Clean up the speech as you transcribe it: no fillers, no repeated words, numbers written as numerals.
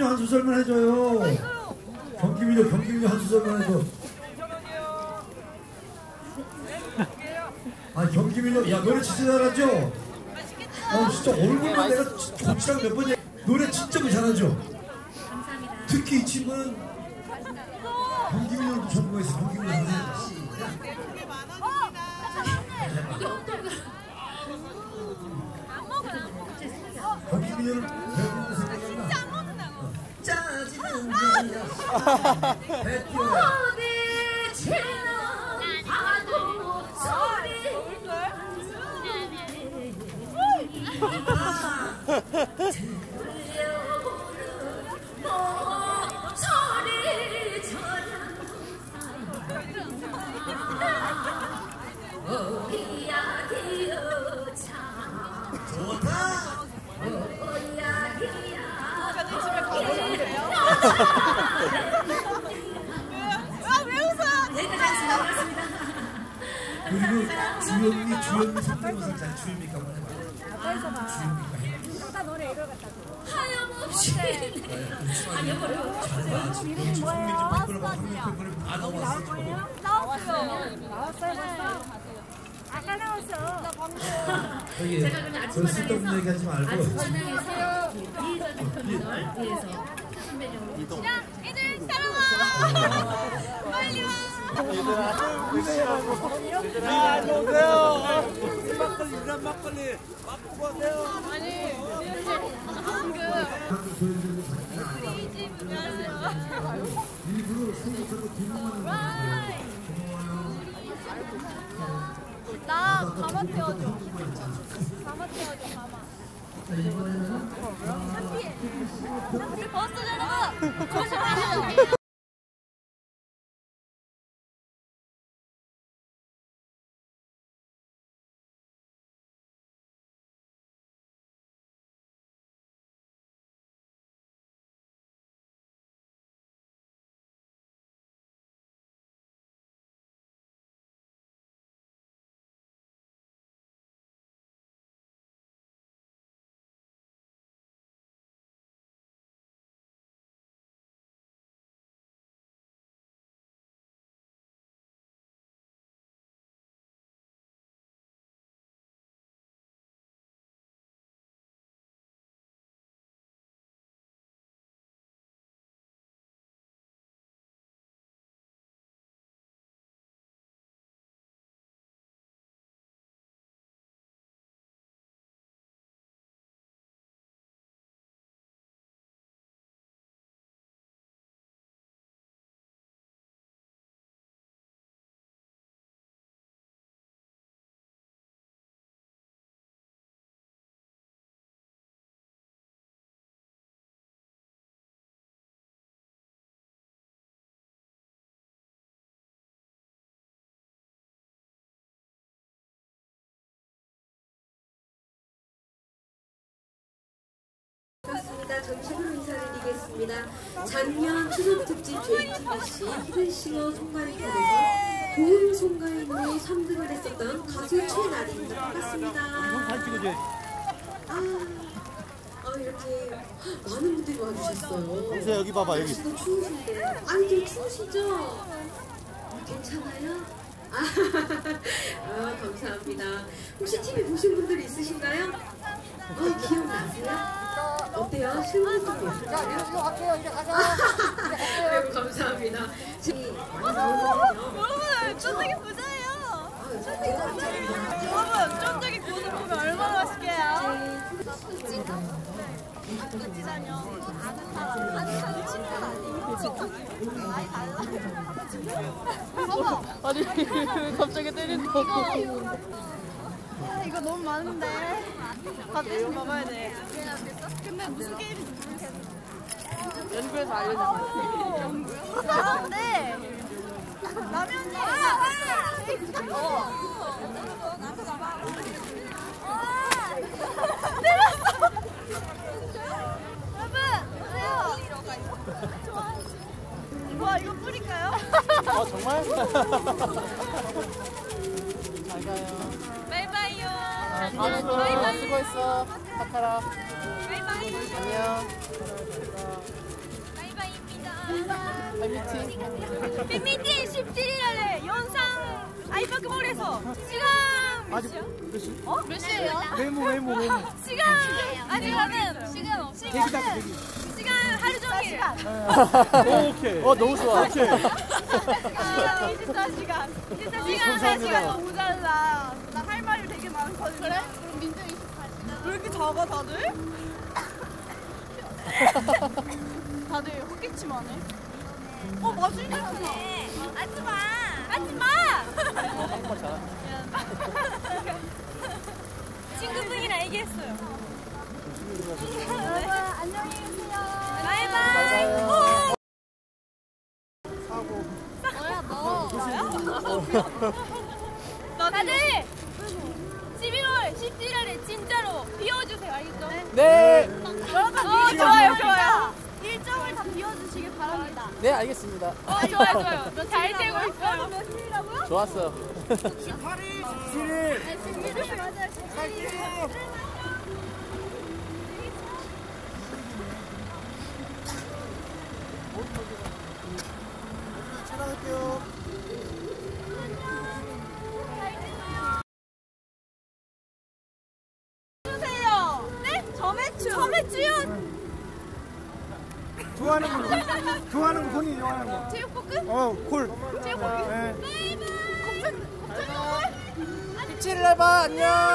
한 소절만 해줘요. 경기민요 한 소절만 해줘. 아, 경기민요, 야, 노래 진짜 잘하죠? 진짜 얼굴로 내가 고치랑 몇 번이야. 노래 진짜 잘하죠? 감사합니다. 특히 이 친구는 경기민요를 전공했어. 경기민요 선생님. 이게 어떤 거? 경기민요를 배우는 생각이 나. 짜증은 왜 웃어요? 여기까지 나왔습니다. 그리고 주현미 성대모사 잘 주현미가 한번 해봐. 아까 노래 이걸 갖다 줘. 하염없이. 아니, 이거를. 이름이 뭐예요? 다 나왔어. 나왔어요 벌써? 아까 나왔어. 여기 제가 그냥 아침 쓸데없는 얘기 하지 말고. 아침 만나에서 이혜정이 편을 위해서 선배님으로. 야, 애들 따라와. 빨리 와. 얘들아, 오세요. 막걸리, 이란 막걸리. 맛보고 하세요. 아니, 방금 일부러 생각하고 뒷문만 나 가마 태워줘. 가마 태워줘, 가마. 우리 버스 여러분 조심하세요. 반갑습니다. 정식으로 인사드리겠습니다. 작년 추석 특집 JTBC 히든싱어 송가인편에서 고음 송가인으로 3등을 했었던 가수 최나리입니다. 반갑습니다. 이렇게 많은 분들이 와주셨어요. 이제 여기 봐봐, 여기. 날씨도 추우신데. 아니, 좀 추우시죠? 괜찮아요? 감사합니다. 혹시 TV 보신 분들 있으신가요? 기억나세요? 어때요? 실물도 예쁘세요? 이거 갈게요. 이제 가자. 아이고, 감사합니다. 많이 나오거든요. 여러분, 쫀득이 부자예요. 여러분, 쫀득이 구워서 보면 얼마나 맛있게요. 찌다뇨. 아는 친구 아니, 갑자기 때린다고. 이거 너무 많은데. 갑자기 좀 봐봐야 돼. 근데 무슨 게임인지 모르겠어. 연구에서 알려줬어. 연구요? 잘하는데. 라면이. 때렸어. 여러분, 보세요. 와, 이거 뿌릴까요? 정말? 잘 가요. 바이바이요. 수고했어. 카카라. 바이바이. 안녕. 팬미팅 17일에 영상 아이파크몰에서 시간 몇 시요? 몇 시예요? 외모. 시간 아직은 시간 없어. 시간 하루 종일. 오케이. 너무 좋아. 오케이. 24시간. 24시간 너무 모자라. 나 할 말이 되게 많거든요. 그래? 그럼 민정 24시간. 왜 이렇게 작아 다들? 다들 헛기침하네. 마술 냄새나. 하지마. 친구분이랑 얘기했어요. 여러분 안녕히 계세요. 바이바이. 다들 12월 17일에 진짜로 비워주세요. 알겠죠? 네. 여러분 좋아요. 일정을 다 비워주시길 바랍니다. 네, 알겠습니다. 좋아요. 잘 되고 있어요. 몇 시라고요? 좋았어요. 7일. 촬영할게요. 주세요. 네? 점액주요. 좋아하는 거 본인이 좋아하는 거. 제육볶음? 콜. 제육볶음? 네. 바이바이. 곱창? 17일 날 봐. 안녕.